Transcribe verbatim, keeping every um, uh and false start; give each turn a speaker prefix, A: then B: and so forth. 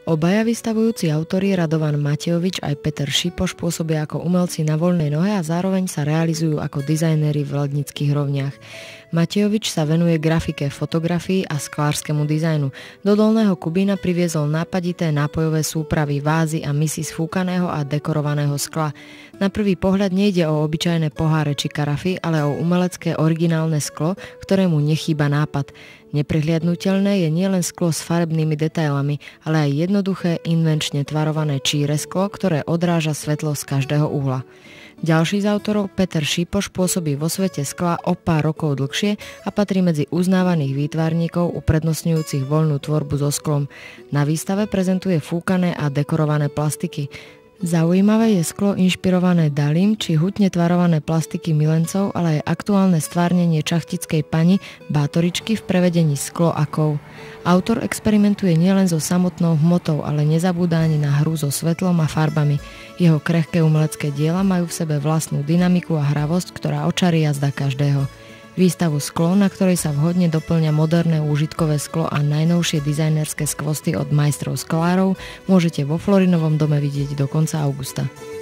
A: Obaja vystavujúci autori Radovan Matejovič aj Peter Šipoš pôsobia ako umelci na voľnej nohe a zároveň sa realizujú ako dizajnéri v lednických rovniach. Matejovič sa venuje grafike, fotografii a sklárskému dizajnu. Do Dolného Kubína priviezol nápadité nápojové súpravy, vázy a misy z fúkaného a dekorovaného skla. Na prvý pohľad nejde o obyčajné poháre či karafy, ale o umelecké originálne sklo, ktorému nechýba nápad. Neprehliadnutelné je nielen sklo s farebnými detailami, ale aj jednoduché, invenčne tvarované číre sklo, ktoré odráža svetlo z každého uhla. Ďalší z autorov, Peter Šipoš, pôsobí vo svete skla o pár rokov dlhšie a patrí medzi uznávaných výtvarníkov uprednostňujúcich voľnú tvorbu so sklom. Na výstave prezentuje fúkané a dekorované plastiky. Zaujímavé je sklo inšpirované Dalim či hutne tvarované plastiky milencov, ale aj aktuálne stvárnenie čachtickej pani Bátoričky v prevedení Sklo a kov. Autor experimentuje nielen so samotnou hmotou, ale nezabúda ani na hru so svetlom a farbami. Jeho krehké umelecké diela majú v sebe vlastnú dynamiku a hravosť, ktorá očarí jazda každého. Výstavu Sklo, na ktorej sa vhodne doplňa moderné úžitkové sklo a najnovšie dizajnerské skvosty od majstrov sklárov, môžete vo Florinovom dome vidieť do konca augusta.